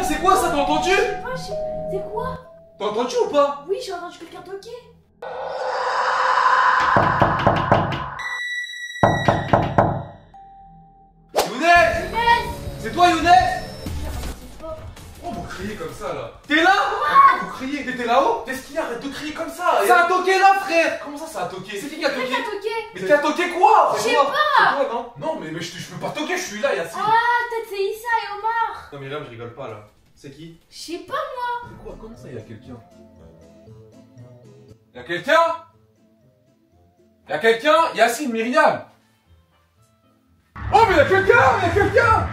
c'est quoi ça? T'as entendu? Je sais pas, c'est quoi? T'as entendu ou pas? Oui, j'ai entendu quelqu'un toquer. Younes! C'est toi, Younes? Pourquoi vous criez comme ça là? T'es là? Pourquoi vous criez? T'étais là-haut? Qu'est-ce qu'il y a? Arrête de crier comme ça! Ça a toqué là, frère! Comment ça, ça a toqué? C'est qui a toqué? Mais qui a toqué quoi? Je sais pas! C'est toi, non? Non, mais je peux pas toquer, je suis là, Yacine! Ah, peut-être c'est Issa et Omar! Non, Myriam, je rigole pas là. C'est qui? Je sais pas moi! C'est quoi? Comment ça, il y a quelqu'un? Y'a quelqu'un? Y'a quelqu'un? Yacine, Myriam! Oh, mais y'a quelqu'un! Y'a quelqu'un!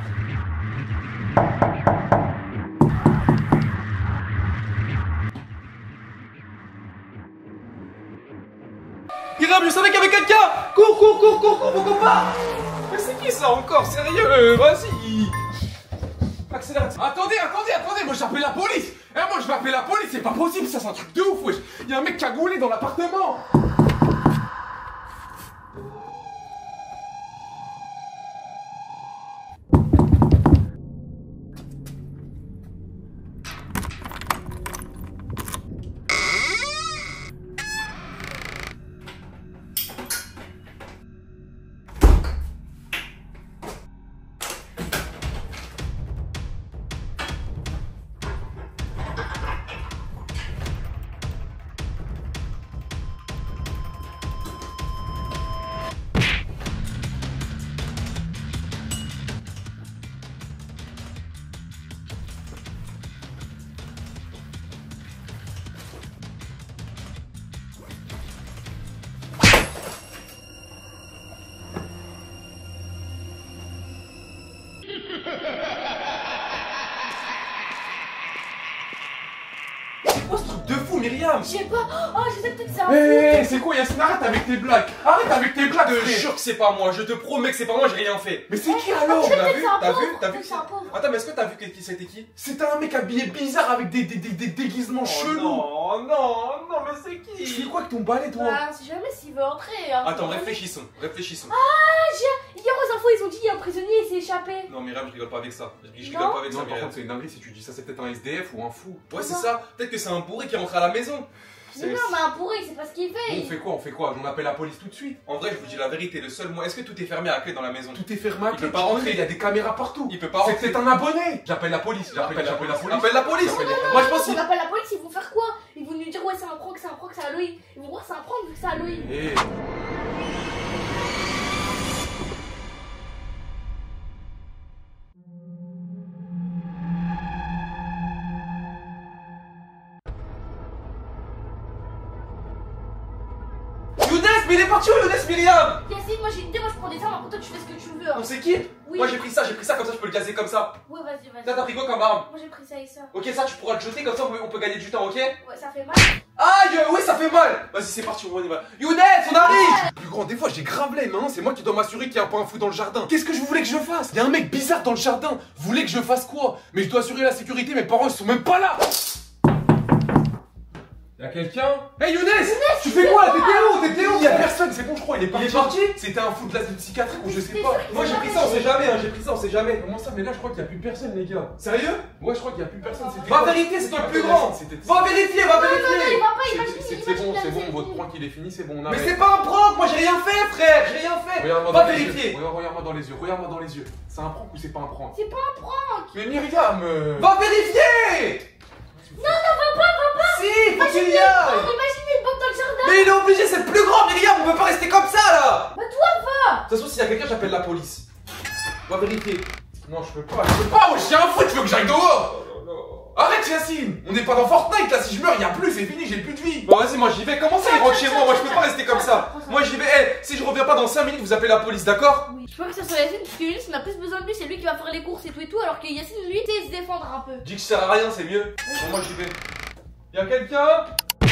Myriam, je savais qu'il y avait quelqu'un! Cours, mon copain! Mais c'est qui ça encore? Sérieux? Vas-y! Accélère! Attendez! Moi j'appelle la police! Moi je vais appeler la police! C'est pas possible, ça c'est un truc de ouf, wesh! Y'a un mec cagoulé dans l'appartement! C'est quoi ce truc de fou, Myriam? Je sais pas! Oh, je sais peut-être que c'est un Hé, c'est quoi, Yacine? Arrête avec tes blagues! Arrête avec tes blagues! Je te jure que c'est pas moi, je te promets que c'est pas moi, j'ai rien fait. Mais c'est qui alors? T'as vu c'est un pauvre! Attends, mais est-ce que t'as vu qui c'était qui? C'était un mec habillé bizarre avec des déguisements chelous! non, mais c'est Tu fais qui? quoi avec ton balai, toi? Bah, on sait jamais s'il veut entrer. Hein. Attends, réfléchissons. Hier aux infos, ils ont dit qu'il y a un prisonnier, il s'est échappé. Non, Myriam, je rigole pas avec ça. Je rigole Non. pas avec ça, Non, par Myriam. contre, c'est une dinguerie si tu dis ça, c'est peut-être un SDF ou un fou. Ouais, c'est ça. Peut-être que c'est un bourré qui est rentré à la maison. Mais non, mais un pourri, c'est pas ce qu'il fait. On fait quoi? On appelle la police tout de suite. En vrai, je vous dis la vérité, le seul moyen. Est-ce que tout est fermé à clé dans la maison? Tout est fermé, Il peut pas rentrer. il y a des caméras partout. Il peut pas C'est rentrer. peut-être un abonné. J'appelle la police, Appelle la police. Moi je pense Si on appelle la police, ils vont faire quoi? Ils vont nous dire ouais, c'est un prank, c'est Halloween. Ils vont voir c'est un prank vu que c'est Halloween. Eh. Younes, mais il est parti où, Younes, Myriam? Yacine, moi j'ai une idée, moi je prends des armes, après toi tu fais ce que tu veux. Hein. On s'équipe? Oui. Moi j'ai pris ça comme ça je peux le gazer comme ça. Ouais, vas-y. Là, t'as pris quoi comme arme? Moi j'ai pris ça et ça. Ok, ça tu pourras le jeter comme ça on peut gagner du temps, ok? Ouais, ça fait mal. Aïe, oui, ça fait mal. Vas-y, c'est parti, on y va. Younes, on arrive. Plus grand, des fois j'ai grave l'aime, hein. C'est moi qui dois m'assurer qu'il y a pas un fou dans le jardin. Qu'est-ce que je voulais que je fasse? Il y a un mec bizarre dans le jardin. Vous voulez que je fasse quoi? Mais je dois assurer la sécurité, mes parents ils sont même pas là. Y'a quelqu'un? Hey Younes! Tu fais quoi là? T'étais où? Y'a personne, c'est bon, je crois, il est parti. C'était un fou de l'asile psychiatrique ou je sais pas. Moi j'ai pris ça, on sait jamais, hein, j'ai pris ça, on sait jamais. Comment ça? Mais là je crois qu'il y a plus personne, les gars. Sérieux? Ouais, je crois qu'il y a plus personne. Va vérifier, c'est toi le plus grand. Va vérifier, va Non, il vérifier. va pas, imagine. C'est bon, votre prank il est fini, c'est bon, on Mais arrête. c'est pas un prank, moi j'ai rien fait, frère, j'ai rien fait. Regarde-moi Va dans les yeux. vérifier. Regarde-moi dans les yeux, regarde-moi dans les yeux. C'est un prank ou c'est pas un prank? C'est pas un prank. Mais Myriam Va vérifier. Non, va pas. Si, faut qu'il y aille. Imagine une bombe dans le jardin. Mais il est obligé, c'est le plus grand, Myriam, on peut pas rester comme ça là. Bah toi, va. De toute façon, s'il y a quelqu'un, j'appelle la police. Va vérifier. Non, je peux pas, wesh, j'ai un fou, tu veux que j'aille dehors? Arrête Yacine, on n'est pas dans Fortnite là, si je meurs, il y a plus, c'est fini, j'ai plus de vie. Bon, vas-y, moi j'y vais. Comment ça, il rentre chez moi? Je peux pas rester comme ça. Moi j'y vais. Eh, si je reviens pas dans 5 minutes, vous appelez la police, d'accord? Oui. Je peux que ça soit Yacine parce que Younes on a plus besoin de lui, c'est lui qui va faire les courses et tout, alors que Yacine lui, il sait se défendre un peu. Dis que ça sert à rien, c'est mieux. Bon, moi j'y vais. Y'a quelqu'un?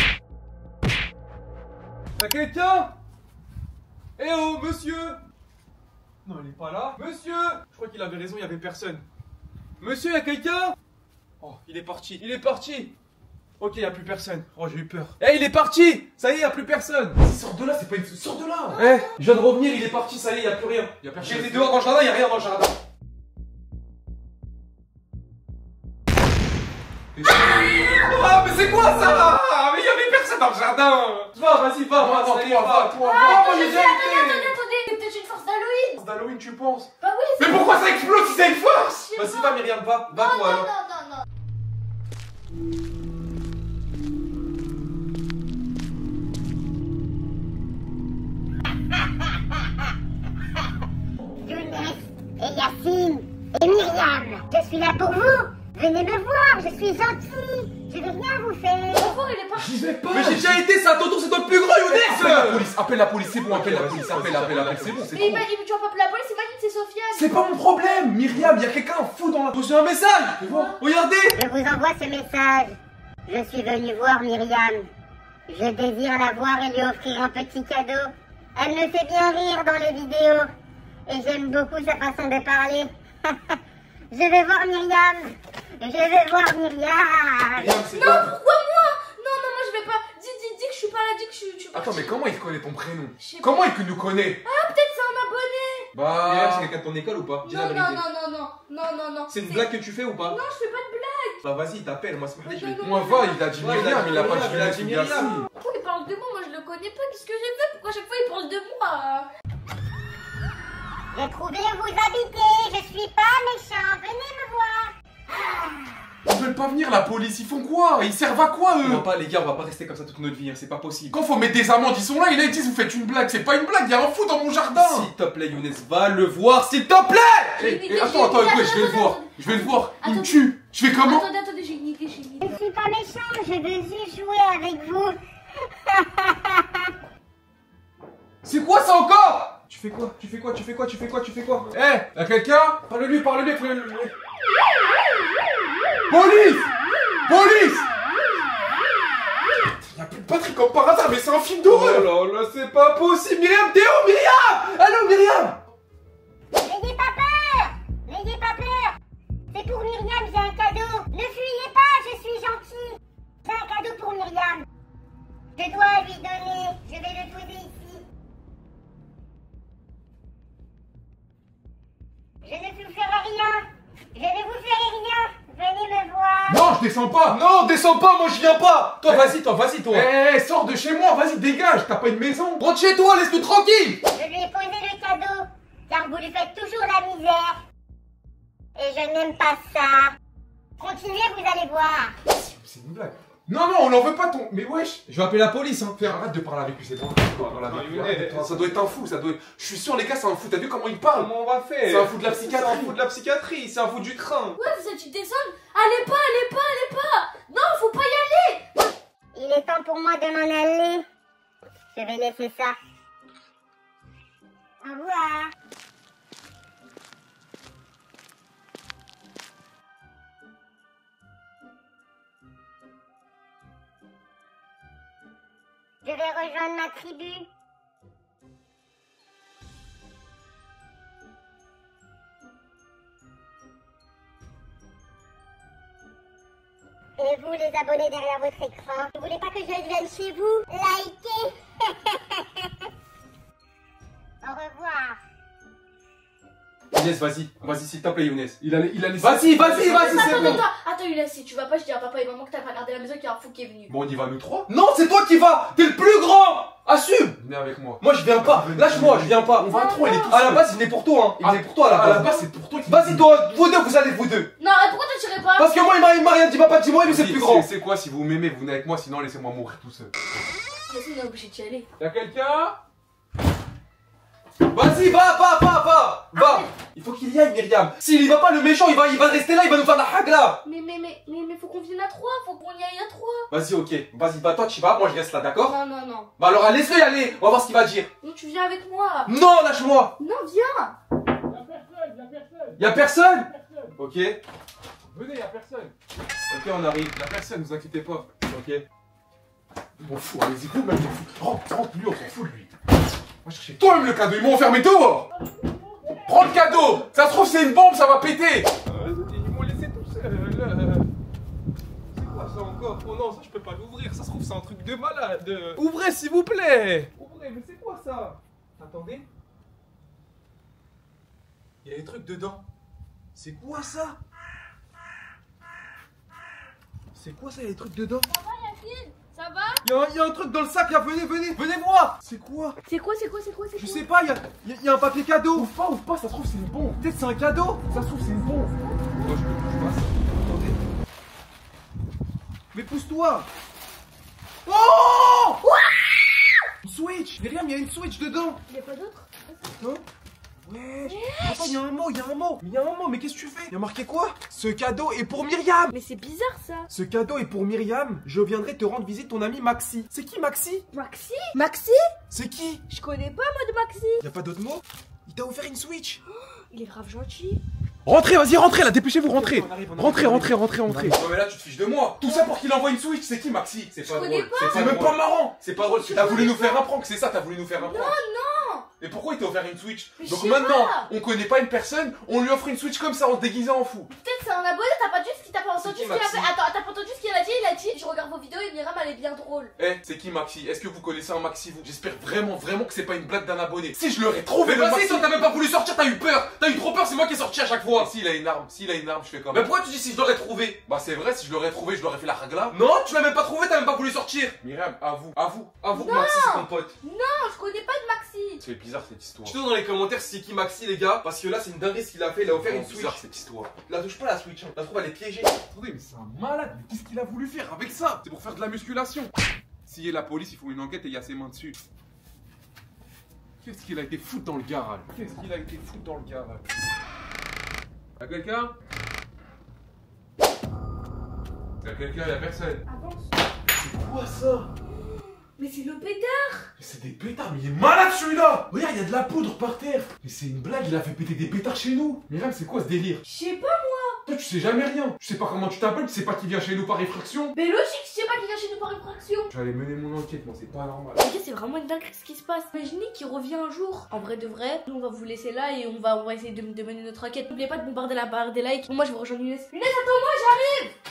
Y'a quelqu'un? Eh oh, monsieur! Non, il est pas là. Monsieur! Je crois qu'il avait raison, il y avait personne. Monsieur, y'a quelqu'un? Oh, il est parti. Il est parti! Ok, y'a plus personne. Oh, j'ai eu peur. Eh, il est parti! Ça y est, y'a plus personne! Sors de là, c'est pas une. Sors de là! Eh, Je viens de revenir, il est parti, ça y est, y a plus rien. y'a personne. J'étais dehors dans le jardin, y a rien dans le jardin. Ah, mais c'est quoi ça? Mais il y avait personne dans le jardin. Vas-y, va, Toi, Attendez, j'ai déjà été. attendez, c'est peut-être une force d'Halloween. D'Halloween, tu penses? Bah oui, Mais pourquoi ça explose si c'est une force? Je sais Vas-y, va, Myriam, va. Va, toi, alors. non. Younes et Yacine et Myriam, je suis là pour vous. Venez me voir, je suis gentille. Je vais rien vous faire. L'enfant, il est parti. J'y vais pas. Mais j'ai déjà été, c'est à ton tour, c'est toi le plus gros, Younes. Appelle la police, c'est bon, appelle la police, appelle, c'est bon, c'est Mais il bon. m'a dit, tu vas pas appeler la police, imagine, c'est Sofiane. C'est pas mon problème, Myriam, il y a quelqu'un fou dans la... J'ai un message. Regardez. Je vous envoie ce message. Je suis venue voir Myriam. Je désire la voir et lui offrir un petit cadeau. Elle me fait bien rire dans les vidéos. Et j'aime beaucoup sa façon de parler. Je vais voir Myriam. Je vais voir Myriam. Myriam, c'est Non, quoi? pourquoi moi? Non, moi je vais pas. Dis que je suis pas là, dis que je suis pas. Attends, mais comment il connaît ton prénom? Je sais pas. Comment il nous connaît? Ah, peut-être c'est un abonné. Bah... C'est quelqu'un de ton école ou pas? Dis la Non. vérité. C'est une blague que tu fais ou pas? Non, je fais pas de blague. Bah vas-y, t'appelles, moi c'est je vais te... Moi, va, il a dit Myriam, il a pas dit il a dit Myriam. Pourquoi il parle de moi? Moi je le connais pas. Qu'est-ce que j'ai fait? Pourquoi à chaque fois il parle de moi? J'ai trouvé où vous habitez. Je suis pas méchant. Venez me voir. Ils veulent pas venir, la police, ils font quoi? Ils servent à quoi, On va eux? pas, les gars, on va pas rester comme ça toute notre vie, hein, c'est pas possible. Quand faut mettre des amendes, ils sont là, ils disent vous faites une blague, c'est pas une blague, il y a un fou dans mon jardin! S'il te plaît, Younes, va le voir, s'il te plaît! Attends, écoute, je vais le voir, il me tue! Je fais comment? Attendez, j'ai une idée. Je suis pas méchant. Je veux juste jouer avec vous. C'est quoi ça encore? Tu fais quoi? Eh, y'a quelqu'un? Parle-lui. Police! Y'a plus de batterie comme par hasard, mais c'est un film d'horreur! Oh là là, c'est pas possible! Myriam, t'es où, Myriam? Allô, Myriam? N'ayez pas peur. N'ayez pas peur. C'est pour Myriam, j'ai un cadeau. Ne fuyez pas, je suis gentille. J'ai un cadeau pour Myriam. Je dois lui donner. Je vais le poser ici. Je ne vous ferai rien. Je ne vous ferai rien. Venez me voir. Non, je descends pas! Non, descends pas, moi je viens pas! Toi, vas-y, toi. Eh, sors de chez moi, vas-y, dégage, t'as pas une maison! Rentre chez toi, laisse-nous tranquille! Je lui ai posé le cadeau. Car vous lui faites toujours la misère. Et je n'aime pas ça. Continuez, vous allez voir. C'est une blague. Non, on en veut pas ton... Mais wesh! Je vais appeler la police, hein. Arrête de parler avec lui, c'est bon. Younes. Ça doit être un fou, ça doit être... Je suis sûr, les gars, c'est un fou, t'as vu comment il parle? Comment on va faire? C'est un fou de la psychiatrie. C'est un fou de la psychiatrie, c'est un fou du train. Ouais, vous êtes une descendre. Allez pas. Non, faut pas y aller. Il est temps pour moi de m'en aller. Je vais laisser ça. Au revoir. Je vais rejoindre ma tribu. Et vous, les abonnés derrière votre écran, vous voulez pas que je vienne chez vous? Likez. Au revoir. Younes, vas-y, s'il te plaît, Younes. Il a laissé... Vas-y, c'est bon. Attends, Younes, si tu vas pas, je dis à papa et maman que t'as pas gardé la maison, qu'il y a un fou qui est venu. Bon, on y va, nous trois? Non, c'est toi qui vas. T'es le plus grand. Assume. Venez avec moi. Moi, je viens pas. Lâche-moi, je viens pas. On va trop, il est tout À la seul. base, il venait pour toi, hein. Il venait pour toi, à la base. c'est pour toi qui... Vas-y, toi, vous deux, vous allez, vous deux. Non, pourquoi tu tirais pas? Parce que moi, il m'a rien dit, papa, dis-moi, lui, c'est le plus grand. C'est quoi, si vous m'aimez, vous venez avec moi, sinon laissez-moi mourir tout seul. Yacine, on est obligé d'y aller. Y'a quelqu'un? Vas-y, va. Il faut qu'il y aille, Myriam. S'il y va pas, le méchant, il va rester là, il va nous faire la hagla. Mais faut qu'on vienne à 3, faut qu'on y aille à 3. Vas-y, ok. Vas-y, bah toi, tu y vas, moi, je reste là, d'accord? Non. Bah alors, laisse-le y aller. On va voir ce qu'il va dire. Non, tu viens avec moi. Non, lâche-moi. Non, viens. Y'a personne? Ok. Venez, y'a personne. Ok, on arrive. Y'a personne, vous inquiétez pas. Ok. On fout, allez-y, vous même rentre, lui, on s'en fout de lui. Va chercher toi-même le cadeau, ils m'ont enfermé dehors. Prends le cadeau. Ça se trouve, c'est une bombe, ça va péter. Ils m'ont laissé tout seul. C'est quoi ça encore? Oh non, ça je peux pas l'ouvrir. Ça se trouve, c'est un truc de malade. Ouvrez, s'il vous plaît. Ouvrez, mais c'est quoi ça? Attendez. Il y a des trucs dedans. C'est quoi ça? C'est quoi ça, il y a des trucs dedans? Ça va, Yacine? Ça va? Il y a un truc dans le sac là, venez voir. C'est quoi? C'est quoi? Je sais pas, il y a un papier cadeau. Ouvre pas, ça se trouve c'est une bombe. Peut-être c'est un cadeau. Ça se trouve c'est une bombe. Moi je passe. Attendez. Mais pousse-toi. Oh! Une Switch. Myriam, il y a une Switch dedans. Il y a pas d'autre? Non? Ouais. Attends, il y a un mot, mais qu'est-ce que tu fais? Il y a marqué quoi? Ce cadeau est pour Myriam. Mais c'est bizarre ça. Ce cadeau est pour Myriam. Je viendrai te rendre visite ton ami Maxi. C'est qui Maxi? Maxi? Maxi? C'est qui? Je connais pas moi de Maxi. Y a pas d'autre mot? Il t'a offert une Switch. Il est grave gentil. Rentrez, vas-y, rentrez là, dépêchez-vous, rentrez. On arrive. Rentrez. Non mais là tu te fiches de moi. Tout ça pour qu'il envoie une Switch, c'est qui Maxi? C'est pas connais drôle. pas. C'est même pas marrant. C'est pas drôle. T'as voulu nous faire un prank, c'est ça, t'as voulu nous faire un prank. Non. Et pourquoi il t'a offert une Switch? Mais Donc je sais maintenant, pas. on connaît pas une personne, on lui offre une Switch comme ça en se déguisant en fou. Peut-être c'est un abonné, t'as pas entendu ce qu'il a qui, fait. Maxi? Attends, t'as pas entendu ce qu'il a dit? Il a dit, je regarde vos vidéos et Myriam elle est bien drôle. Eh, c'est qui Maxi? Est-ce que vous connaissez un Maxi vous? J'espère vraiment que c'est pas une blague d'un abonné. Si je l'aurais trouvé Mais le vas-y, Maxi, toi, t'as même pas voulu sortir, t'as eu peur. T'as eu trop peur, c'est moi qui ai sorti à chaque fois. S'il a une arme, je fais comme. Mais pourquoi tu dis si je l'aurais trouvé? Bah c'est vrai, si je l'aurais trouvé, je l'aurais fait la ragla. Non, tu l'as même pas trouvé, t'as même pas voulu sortir. Myriam, avoue Que Maxi c'est ton pote. Non, je connais pas de Maxi. C'est bizarre cette histoire. Dites-nous dans les commentaires si c'est qui Maxi les gars, parce que là c'est une dinguerie ce qu'il a fait, il a offert une Switch. bizarre cette histoire. La touche pas la Switch, hein. La trouve elle est piégée. Attendez, mais c'est un malade, mais qu'est-ce qu'il a voulu faire avec ça? C'est pour faire de la musculation. S'il y a la police, ils font une enquête et il y a ses mains dessus. Qu'est-ce qu'il a été foutre dans le garage? Y'a quelqu'un? Y'a quelqu'un, y'a personne. Avance. C'est quoi ça? Mais c'est le pétard. Mais c'est des pétards, mais il est malade celui-là! Regarde, il y a de la poudre par terre! Mais c'est une blague, il a fait péter des pétards chez nous! Myriam, c'est quoi ce délire? Je sais pas. Toi, tu sais jamais rien! Tu sais pas comment tu t'appelles, tu sais pas qui vient chez nous par effraction! Mais logique, je sais pas qui vient chez nous par effraction. Je vais aller mener mon enquête, moi, c'est pas normal. Les gars, c'est vraiment une dinguerie ce qui se passe. Imaginez qu'il revient un jour. En vrai de vrai, nous on va vous laisser là et on va essayer de mener notre enquête. N'oubliez pas de bombarder la barre des likes. Moi je vous rejoins Younes. Younes, attends-moi, j'arrive.